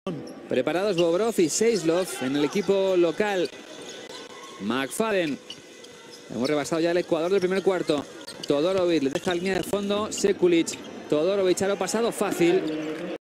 Preparados Bobrov y Seislov en el equipo local. McFadden. Hemos rebasado ya el Ecuador del primer cuarto. Todorovic le deja línea de fondo. Sekulic. Todorovic ha pasado fácil.